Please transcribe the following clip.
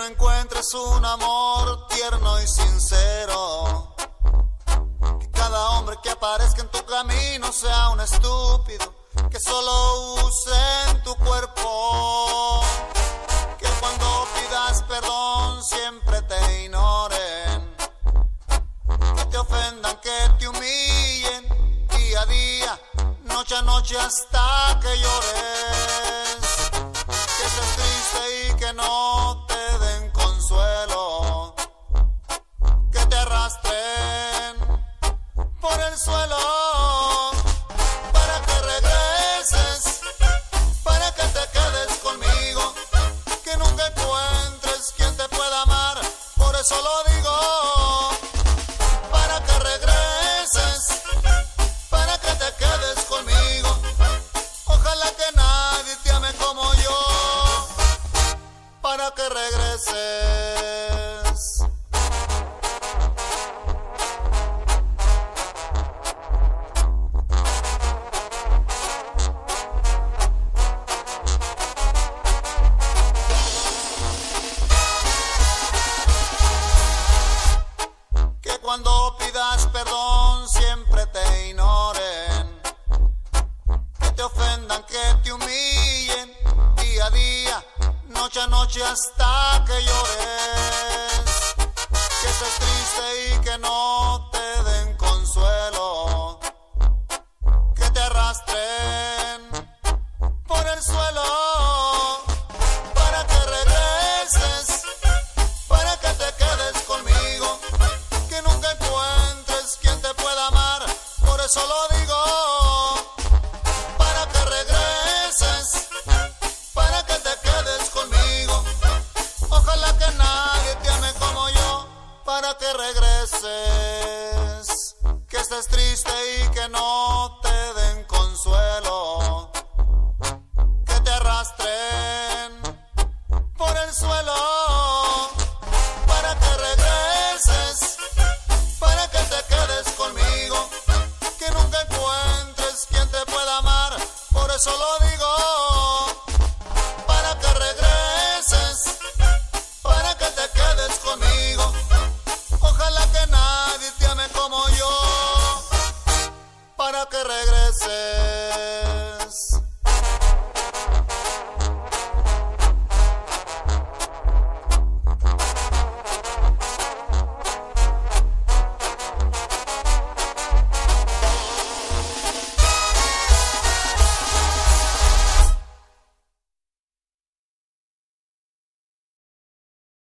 no encuentres un amor tierno y sincero. Que cada hombre que aparezca en tu camino sea un estúpido que solo use en tu cuerpo. Que cuando pidas perdón siempre te ignoren, que te ofendan, que te humillen día a día, noche a noche hasta que llores. Que estés triste y que no te den consuelo, que te arrastren por el suelo para que regreses, para que te quedes conmigo, que nunca encuentres quien te pueda amar. Por eso lo digo, para que regreses, para que te quedes conmigo. Ojalá que nadie te ame como yo, para que regreses. Que cuando pidas perdón siempre te ignoren, que te ofendan, que te humillen día a día, noche a noche hasta que llores. Que estés triste y que no te den consuelo, que te arrastren por el suelo para que regreses, para que te quedes conmigo, que nunca encuentres quien te pueda amar. Por eso lo digo, para que regreses, para que te quedes conmigo. Ojalá que nadie te ame como yo, para que regreses. Que estés triste y que no te den consuelo, que te arrastren por el suelo para que regreses, para que te quedes conmigo, que nunca encuentres quien te pueda amar. Por eso lo digo,